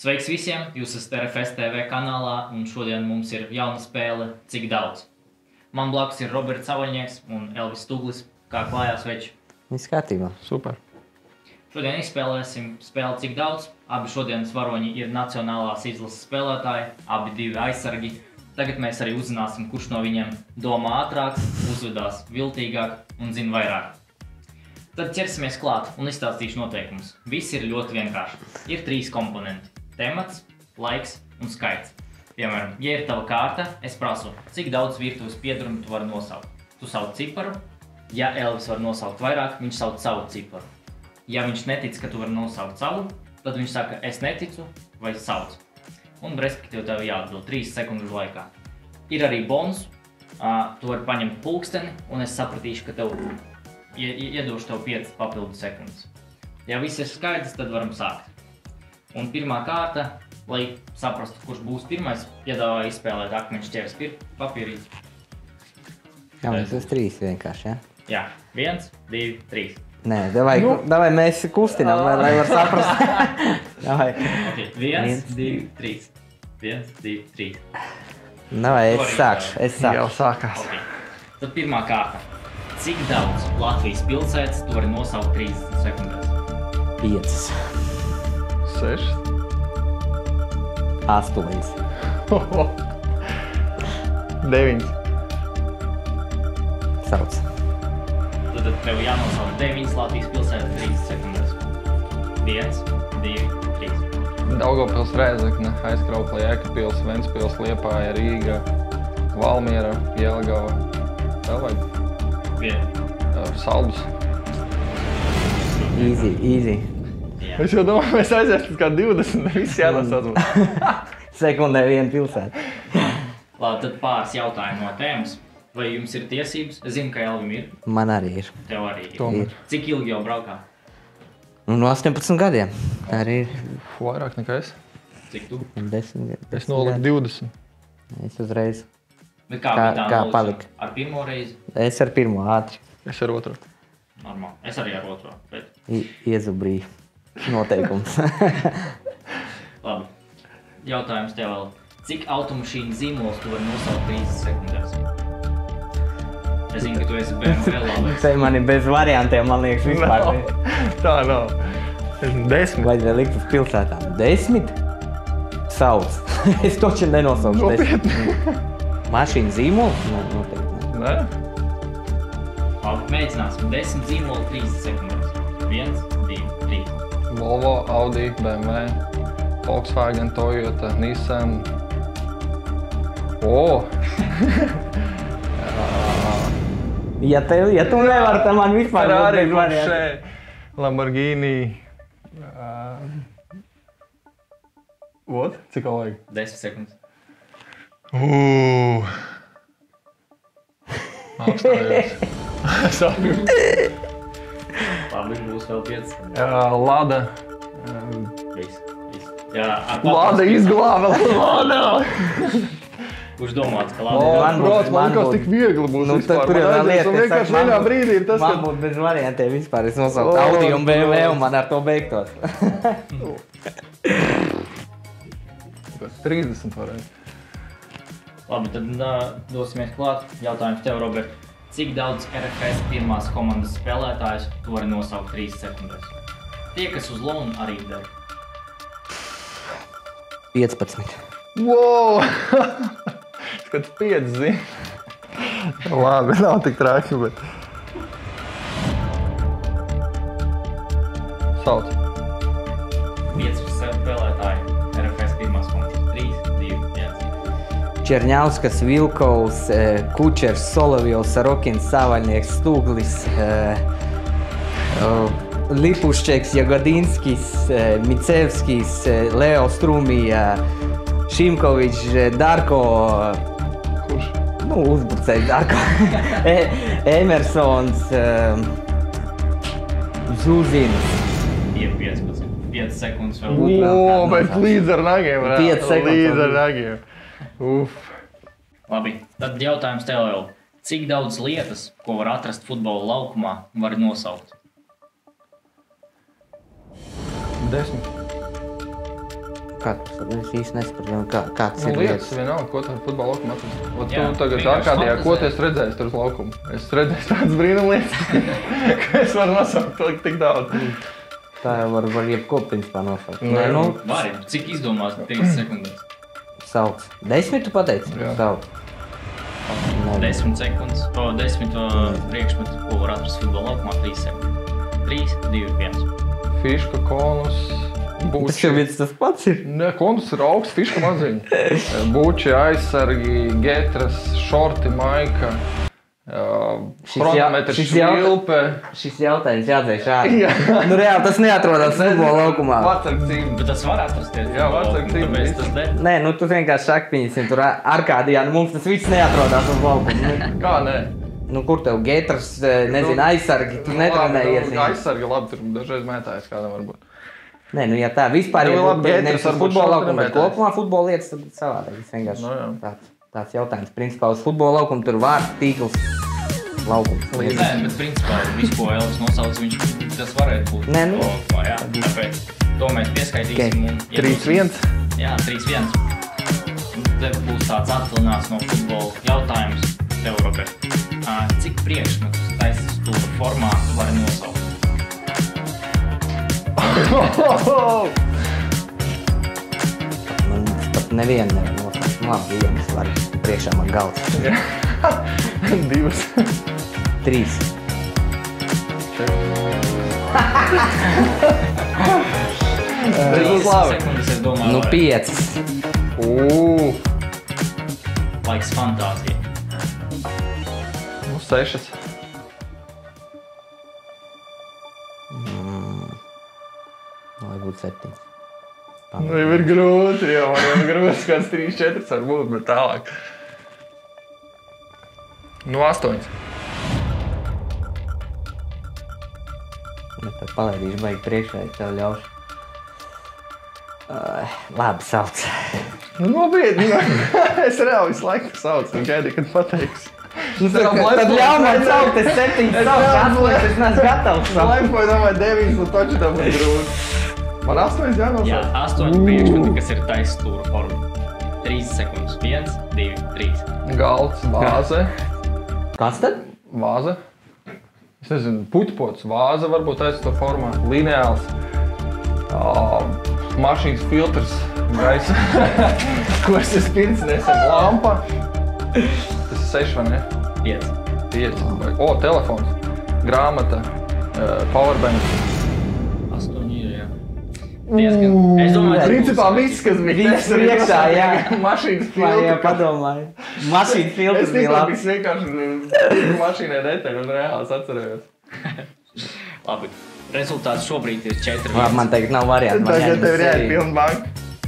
Sveiks visiem! Jūs esat RFS TV kanālā un šodien mums ir jauna spēle Cik daudz? Man blakus ir Roberts Savaļnieks un Elvis Stuglis. Kā klājās veči? Viss kārtībā. Super. Šodien izspēlēsim spēli Cik daudz? Abi šodienas varoņi ir nacionālās izlases spēlētāji, abi divi aizsargi. Tagad mēs arī uzzināsim, kurš no viņiem domā ātrāk, uzvedās viltīgāk un zina vairāk. Tad ķersimies klāt un izstāstīšu noteikumus. Viss ir ļoti vienkārši. Ir 3 komponenti. Temats, laiks un skaits. Piemēram, ja ir tava kārta, es prasu, cik daudz virtuves piedarumu tu vari nosaukt. Tu sauc ciparu. Ja Elvis var nosaukt vairāk, viņš sauc savu ciparu. Ja viņš netic, ka tu vari nosaukt savu, tad viņš saka, es neticu vai sauc. Un respektīvi tev jāatbild 3 sekundžu laikā. Ir arī bonus. Tu vari paņemt pulksteni un es sapratīšu, ka tev iedošu tev 5 papildu sekundes. Ja viss ir skaidrs, tad varam sākt. Un pirmā kārta, lai saprastu, kurš būs pirmais, piedāvāju izspēlēt akmeņu šķērs papīrīt. Jā, mēs uz 3 vienkārši, ja? Jā, 1, 2, 3. Nē, davai mēs kustinām, lai var saprast. Davai. Ok, 1, 2, 3. 1, 2, 3. Davai, es sākšu. Jau sākās. Okay. Tad pirmā kārta. Cik daudz Latvijas pilsētas tu vari nosaukt 30 sekundēs? 5. 6. 8. 9. Sauc. Tad tev jānosaukt 9 Latvijas pilsētas 30 sekundēs. 1, 2, 3. Daugavpils, Rēzekne, Aizkraukla, Jēkabpils, Ventspils, Liepāja, Rīga, Valmiera, Jelgava. Vēl vajag? Saldus. Easy. Jā. Es jau domāju, mēs aiziesim kā 20, viss jānosauc. Sekundē viena pilsēta. Labi, tad pāris jautājumu no tēmas. Vai jums ir tiesības? Es zinu, ka Elvim ir. Man arī ir. Tev arī ir. Tomēr. Cik ilgi jau braukā? No 18 gadiem. Arī ir Vairāk nekā es. Cik tu? 10 gadi. Es noliku 20. Es uzreiz. Bet kā bija tā kā nolikšana? palika? Ar pirmo reizi? Es ar pirmo ātri Es ar otru. Normāli. Es arī ar otro. Bet... iezubrīju noteikums. Labi. Jautājums tev vēl. Cik automašīnu zīmols tu vari nosaukt 30 sekundēs? Es zinu, ka tu esi BMW labais. Te man ir bez variantiem, man liekas, vispār. Tā nav. 10. Vajadzēja likt uz pilsētām. 10? Sauc. Es toči nenosaukšu 10. Mašīnu zīmolu? Noteikti. Nē? Labi, mēģināsim. 10 zīmoli 30 sekundēs. 1, 2, 3. Volvo, Audi, BMW, Volkswagen, Toyota, Nissan. Ja tu nevar, tad man vispār Ferrari, bez variantiem. Porsche, Lamborghini. Cik vēl vajag? 10 sekundes. Apstājos. Labi, būs vēl 5. Lada. Viss. Jā, Lada izglāba. Lada. Kurš domāts, ka O, labi? brāc, man likās tik viegli būs Nu, vispār. tur ir vēl lieta, Un vienkārši vienā brīdī ir tas, man ka... būtu bez variantiem vispār. Es nosauku Audi un BMW un man ar to beigtos. 30 varētu. Labi, tad dosimies klāt. Jautājums tev, Robert. Cik daudz RFS pirmās komandas spēlētājus tu vari nosaukt 30 sekundēs? Tie, kas uz lonu, arī der. 15. Wow! Skats 5 zina. Labi, nav tik traki, bet... Sauc. 5 spēlētāji RFS pirmās komandas. 3, 2, 1. Čerņauskas, Vilkovs, Kučers, Solovjovs, Sarokins, Savaļnieks, Stuglis, Lipuščeks, Jagodinskis, Micevskis, Leo Strumija, Šimkovičs, Darko, Kurš? Uzbrucējs Darko, Emersons, Zuzins. Ir 15. 5 sekundes vēl. O, bet līdz ar nagiem varētu. 5 sekundes. Līdz ar nagiem. Labi, tad jautājums tev vēl. Cik daudz lietas, ko var atrast futbola laukumā, var nosaukt? 10. Kāds es īsti nesapratu, kāds ir lietas vienalga, ko tu futbola laukumā atrast. Tu tagad vienkārši ārkārtījā, ko tu fantazē. esi redzējis tur uz laukumu? Es redzēju tādas brīnumlietas, ka es varu nosaukt tik daudz. Tā jau var jebko principā nosaukt. Nē, Nē, nu, Vari, cik izdomās 30 sekundēs? sauc. 10 tu pateici? Jā. Sauc. 10 sekundes, 10 priekšmetu, ko var atrast futbola laukumā 3 sekundes. 3, 2, 1. Fiška, konus, Tas buči. jau viens tas pats ir. Nē, konus ir augsts, fiška maziņa. Buči, aizsargi, getras, šorti, maika, chronometrs, švilpe. Šis jautājums jādzēš ārā. Nu reāli tas neatrodas futbola laukumā. Vārtsargu cīm. Bet tas var atrasties. Jā, vārtsargu cīm. Tāpēc tas der. Nē, nu tu vienkārši saki, pieņemsim tur Arkādijā, nu mums tas viss neatrodas uz laukuma. Kā nē? Nu kur tev getras, nezinu, aizsargi, tu netrenējies. Aizsargi labi, tur dažreiz mētājas kādam varbūt. Nē, nu ja tā vispār Nu, ir labi, getras nevis uz varbūt futbola šobrīd laukuma, bet nemētājas. kopumā futbola lietas tad savādāk. Tas vienkārši Nu, jā. tāds jautājums. Principā uz futbola laukuma tur vārds, tīkls, laukums. Nē, bet principā visu, ko Elvis nosauc, viņš tas varētu būt. Nē, nu. O, jā, tāpēc to mēs pieskaitīsim un 3-1. Jā, 3-1. Te būs tāds atvilināts no futbola jautājums tev, Robert. Cik priekšmetus taisas stūra formā var nosaukt? Man pat nevienu nevar nosaukt. Labi, viens var priekšā man galds. 2. 3. Tas būs labi. Sekundes, es domāju, Nu 5. Laiks fantāzija. Nu 6. Lai būtu 7. Nu jau ir grūti, jau man jau grūti, kāds 3-4 var būt, bet tālāk. Nu 8. Tad palaidīšu baigi priekšā, ja tev ļaušu. Labi, sauc. Nu nopietni, es reāli visu laiku saucu un gaidīju, kad pateiks. Tad ļauj man saukt, es 7 saucu, 8, es neesmu gatavs saukt. Laikpoju domāju 9, un taču tam ir grūti. Man 8 jānosauc. Jā, 8 priekšmeti, kas ir taisa stūra forma. 3 sekundes. 1, 2, 3. Galds, vāze. Kas tad? Vāze. Es nezinu, puķpots, vāze varbūt taisa to formā. Lineāls. Mašīnas filtrs. Gaisa. Ko es esmu pirts nesen? Lampa. Tas ir 6 vai ne? 5. 5. O, telefons. Grāmata. Powerbank. 8 ir, jā. Diezgan. Es domāju, tas Principā būs- viss, kas bija Viss priekšā, jā. Mašīnas Jā, jā, filtrs. padomāju. Mašīna Es filtrs bija tikai labs. vienkārši mašīnai detaļu un reāli es atcerējos. Labi. Rezultāts šobrīd ir 4. Labi, man teikt nav variantu. man Tagad jāņem tev ir jāiet seriju. pilna banka.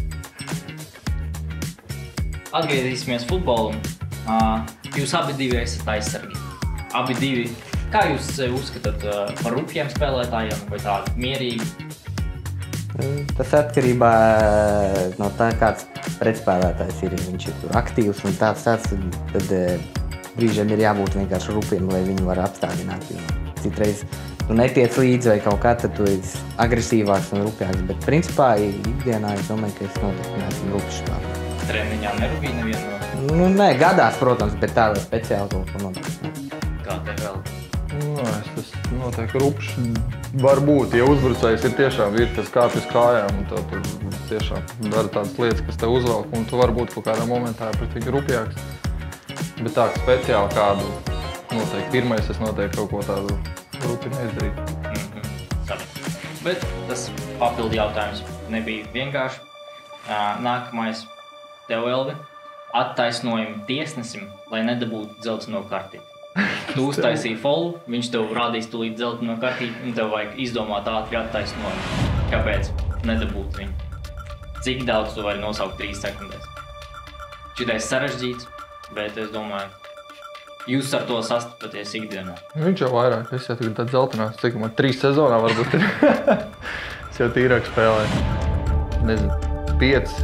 Atgriezīsimies futbolam. Jūs abi divi esat aizsargi. Abi divi. Kā jūs sevi uzskatāt par rupjiem spēlētājiem vai tādi mierīgi? Tas atkarībā no tā, kāds pretspēlētājs ir. Ja viņš ir tur aktīvs un tāds, tad brīžiem ir jābūt vienkārši rupiem, lai viņi var apstādināt. Jo citreiz tu netiec līdzi vai kaut kā, tad tu esi agresīvāks un rupjāks. Bet principā ikdienā es domāju, ka es noteikti neesmu rupjš spēlētājs. Treniņā nerūpīgi nevienu no Nu, nē, gadās, protams, bet tādā speciāli kaut ko noteikti. kā te vēl. Tas noteikti rupšs var būt, ja uzbrucējs ir tiešām ir, kas kāp uz kājām un tu tiešām dara tādas lietas, kas tev uzvelk un tu var būt kaut kādā momentā pret viņu rupjāks. Bet tā, ka speciāli kādu noteikti pirmais es noteikti kaut ko tādu rupi neizdarītu. Sapratu. Bet tas papildu jautājums nebija vienkārši. Nākamais tev, Elvi. Attaisnojumi tiesnesim, lai nedabūtu dzelteno kartīti. Tu uztaisīji folu, viņš tev rādīs tūlīt dzelteno kartīti, un tev vajag izdomāt ātri attaisnojumu. Kāpēc nedabūt viņu? Cik daudz tu vari nosaukt 3 sekundēs? Šitais sarežģīts, bet es domāju, jūs ar to sastapaties ikdienā. Viņš jau vairāk, es jau tagad tāds zeltenās, cik man 3 sezonā varbūt ir. Es jau tīrāk spēlēju. Nezinu, 5.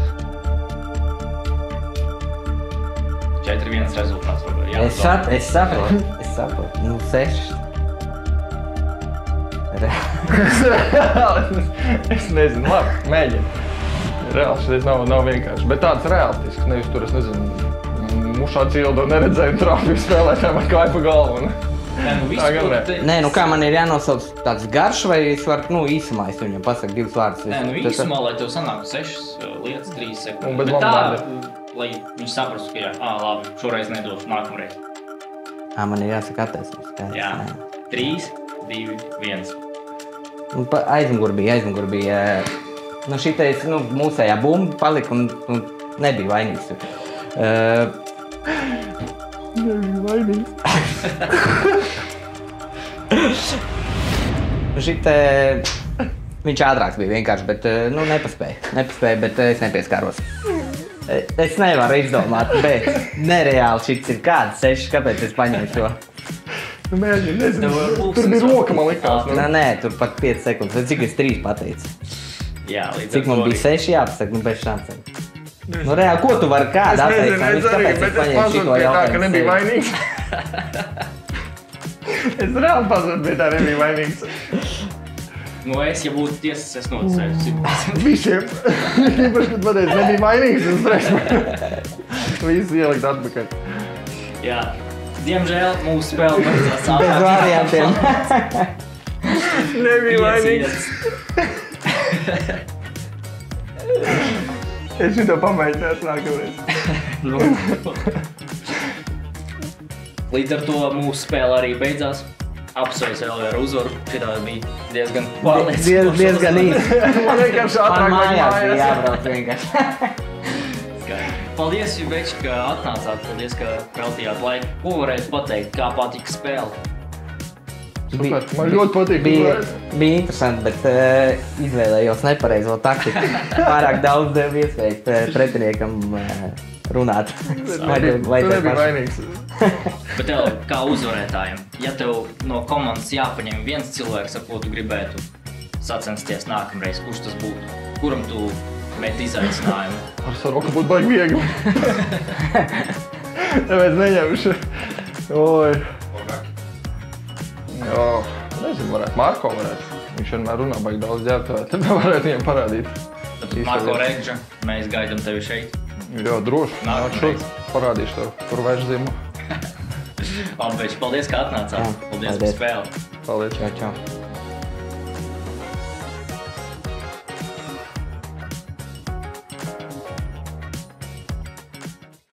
4-1 rezultāts. Es saprotu. Nu, 6. Es nezinu, labi, mēģinu. Reāli šis nav vienkārši, bet tāds realistisks, nevis tur, es nezinu, mušā cildu neredzēju trāpju spēlētājiem ar kāju pa galvu. Nē, nu visu, ko tu Nē, nu kā man ir jānosauc tāds garš, vai es varu, īsumā es viņam pasaku 2 vārdus? Nē, nu īsumā, lai tev sanāktu 6 lietas, 3 sekundes. Bet tā, vārdi. lai viņš saprastu, ka jā, labi, šoreiz nedošu, nākamreiz. Man ir jāsaka attaisnības. Jā, 3, 2, 1. Aizmugur bija. Nu šitais, mūsējā bumba palika un nebija vainīgs. Nebija vainīgs. Viņš ātrāks bija vienkārši, bet nepaspēja, bet es nepieskāros. Es nevaru izdomāt, bet nereāli šits ir kāds 6, kāpēc es paņēmu šo. Mēģinu, nezinu, tur bija roka, man likās. Nē, tur pat 5 sekundes, cik es 3 pateicu. Jā, līdz Cik man bija 6 jāpasaka, bez šansēm. Nu reāli, ko tu vari kādu atteicināt? Kāpēc es paņēmu šito jautājumu? Tā, ka nebija vainīgs. Es reāli pazudu, bet tā nebija vainīgs. Nu, ja būtu tiesas, es noticēju 100%. Visiem. Īpaši, kad pateicu, nebija vainīgs, un stress. Visu ielikt atpakaļ. Jā, diemžēl mūsu spēle beidzās ātrāk. Bez variantiem. Nebija vainīgs. Es šito pamēģināšu nākamreiz. Līdz ar to mūsu spēle arī beidzās. Apsveicu vēl ar uzvaru. Šitā bija diezgan pārliecinoša. Diezgan īsti. Man vienkārši ātrāk Man mājās bija mājās. jābrauc vienkārši. Paldies, Jubeči, ka atnācāt. Paldies, ka veltījāt laiku. Ko varētu pateikt, kā patika spēle? Super, man ļoti patīk. Bija interesanti, bet izvēlējos nepareizo taktiku. Pārāk daudz devu iespēju pretiniekam runāt. Vai nebija vainīgs. Bet tev, kā uzvarētājiem, ja tev no komandas jāpaņem viens cilvēks, ar ko tu gribētu sacensties nākamreiz, kurš tas būtu? Kuram tu met izaicinājumu? Ar Saroku būtu baigi viegli. Tāpēc neņemšu. Oi. Jā, nezinu, varētu. Marko varētu. Viņš vienmēr runā baigi daudz ģērbtuvē. Tad varētu viņiem parādīt. Tad Marko Regža, mēs gaidām tevi šeit. Jā, droši. Nāk šeit. Parādīšu tev, kur vairs ziemu. Paldies, ka atnācāt. Paldies par spēli. Paldies. Čau.